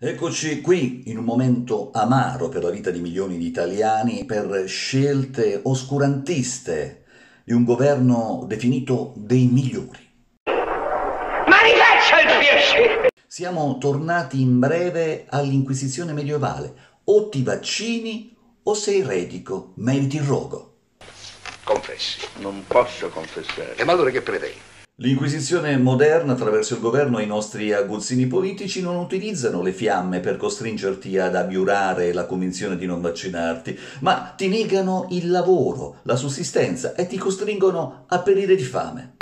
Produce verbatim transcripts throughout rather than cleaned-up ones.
Eccoci qui in un momento amaro per la vita di milioni di italiani per scelte oscurantiste di un governo definito dei migliori. Ma rifaccia il piacere! Siamo tornati in breve all'Inquisizione medievale. O ti vaccini o sei eretico, meriti il rogo. Confessi. Non posso confessare. E ma allora che pretende? L'Inquisizione moderna, attraverso il governo e i nostri aguzzini politici, non utilizzano le fiamme per costringerti ad abiurare la convinzione di non vaccinarti, ma ti negano il lavoro, la sussistenza e ti costringono a perire di fame.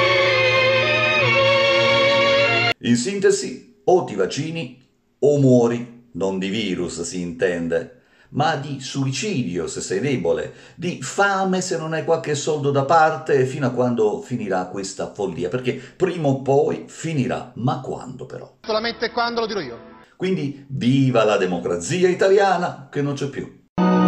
In sintesi, o ti vaccini o muori, non di virus si intende, ma di suicidio se sei debole, di fame se non hai qualche soldo da parte, fino a quando finirà questa follia, perché prima o poi finirà, ma quando però? Solamente quando lo dirò io. Quindi viva la democrazia italiana, che non c'è più.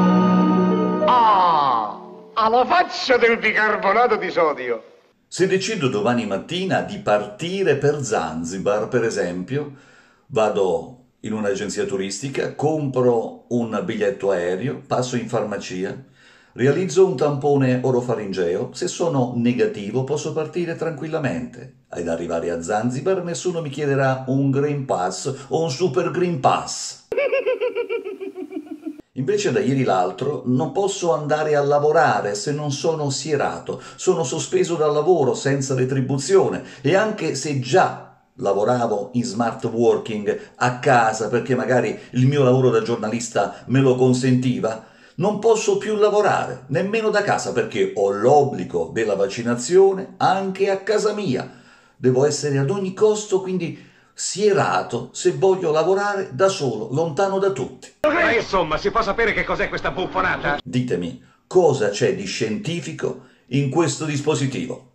Ah! Alla faccia del bicarbonato di sodio! Se decido domani mattina di partire per Zanzibar, per esempio, vado in un'agenzia turistica, compro un biglietto aereo, passo in farmacia, realizzo un tampone orofaringeo, se sono negativo posso partire tranquillamente. Ad arrivare a Zanzibar nessuno mi chiederà un Green Pass o un Super Green Pass. Invece da ieri l'altro non posso andare a lavorare se non sono sierato, sono sospeso dal lavoro senza retribuzione e anche se già lavoravo in smart working a casa perché magari il mio lavoro da giornalista me lo consentiva, non posso più lavorare, nemmeno da casa, perché ho l'obbligo della vaccinazione anche a casa mia. Devo essere ad ogni costo, quindi, sierato se voglio lavorare da solo, lontano da tutti. Ma insomma, si può sapere che cos'è questa buffonata? Ditemi, cosa c'è di scientifico in questo dispositivo?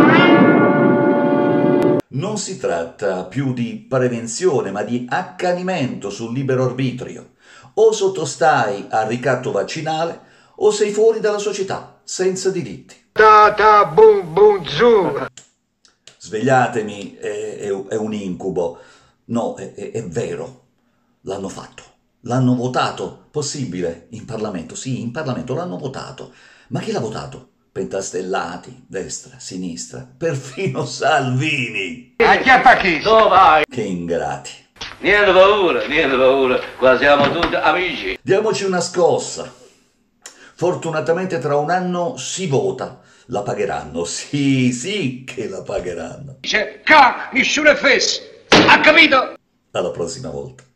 Non si tratta più di prevenzione, ma di accanimento sul libero arbitrio. O sottostai al ricatto vaccinale, o sei fuori dalla società, senza diritti. Ta ta bum bum zu! Svegliatemi, è, è, è un incubo. No, è, è, è vero, l'hanno fatto. L'hanno votato, possibile, in Parlamento. Sì, in Parlamento l'hanno votato. Ma chi l'ha votato? Pentastellati, destra, sinistra, perfino Salvini. Acchiappa chi? Dove vai? Che ingrati. Niente paura, niente paura, qua siamo tutti amici. Diamoci una scossa. Fortunatamente tra un anno si vota. La pagheranno, sì, sì che la pagheranno. Dice, ca, nessuno è fesso! Ha capito? Alla prossima volta.